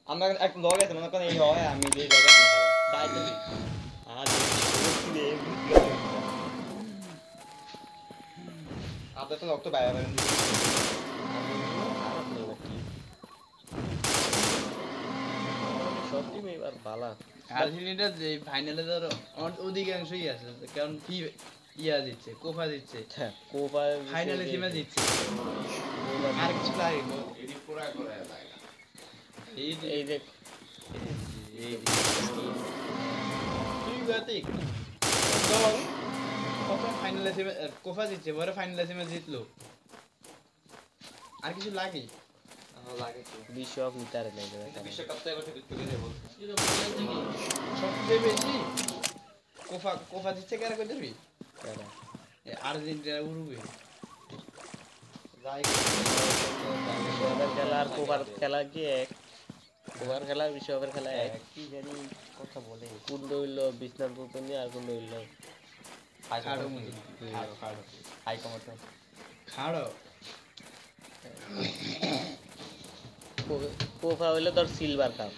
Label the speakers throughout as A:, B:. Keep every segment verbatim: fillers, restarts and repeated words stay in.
A: আমরা এক লগ আছে মনে করেন এই হয় আমি যে লগ আছে তাই তো আর আপনার তো লগ তো বাইরে বাইরে
B: খারাপ নেই নাকি সব টিম এবার বালা
C: আর্জেন্টিনা যে ফাইনালে ধরো অধিকাংশই আছে কারণ কি ইয়া দিচ্ছে কোপা দিচ্ছে
B: হ্যাঁ কোপা
C: ফাইনালে টিমে দিচ্ছে আর কিছু লাগে
D: এডি পুরা করে লাগে
C: এই যে
B: এই যে
C: এই তুই গাতিক দল কত ফাইনালে টিমে কোপা দিচ্ছে বড় ফাইনালে টিমে জিতলো আর কিছু লাগে
A: লাগে তো
B: বিশ্বকাপ নিতে নাই
A: বিশ্বকাপ তো এবার তুলে দেব
C: সবচেয়ে বেশি কোপা কোপা দিচ্ছে কারা কই দিবি আর্জেন্টিনা উরুগুয়ে
A: যাই
B: বিশ্বকাপের খেলা আর কোপার খেলা কি এক কোপার খেলা বিশ্বকাপের খেলা এক
A: কি জানি কথা বলে
B: কোন হইলো বিশ্বনাথ পুতনি আর কোন হইলো
A: খাড়ো মুজি খাড়ো খাড়ো হাই কমাতো
C: খাড়ো
B: কোপা হইলো তোর সিলভার কাপ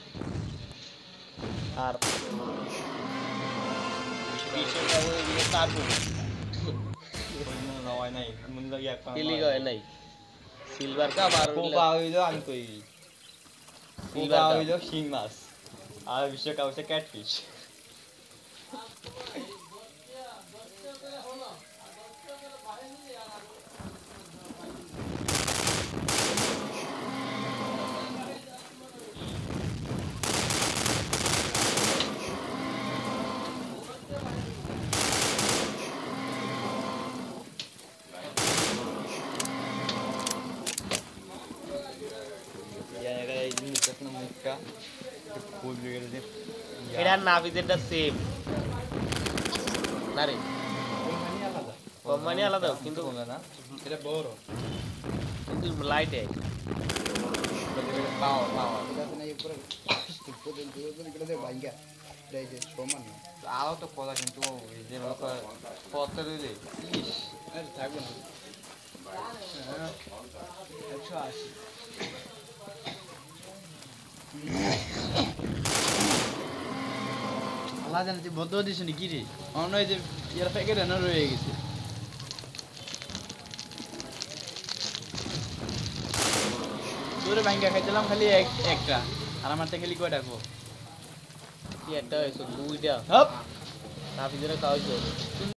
B: আর বিশ্বকাপ হইলো তারপর
A: নয় নাই মুন্ডা ইয়া
B: লিগ হয় নাই সিলভার কাপ আর
A: কোপা হইলো আমি কই কোপা হইলো শিং মাছ আর বিশ্বকাপ হচ্ছে ক্যাটফিশ
B: এটা নাভিদেরটা সেম না রে
C: কোম্পানি আলাদা
B: কোম্পানি আলাদা কিন্তু
A: না
C: এটা বড়
B: কিন্তু লাইট এক
A: পাওয়ার পাওয়ার আরো তো কথা কিন্তু যে পথে রইলে ইস
C: আরে থাকবে না একশো আশি আল্লাহ জানে তুই বদ্ধ দিস নি কি রে অন্য যে ইয়ার প্যাকেট এনে রয়ে গেছে তোরে ভাঙ্গা খাইছিলাম খালি এক একটা আর আমার থেকে খালি কয়টা গো
B: কি একটা হয়েছে দুইটা
C: হপ
B: নাভিদের খাওয়াইছো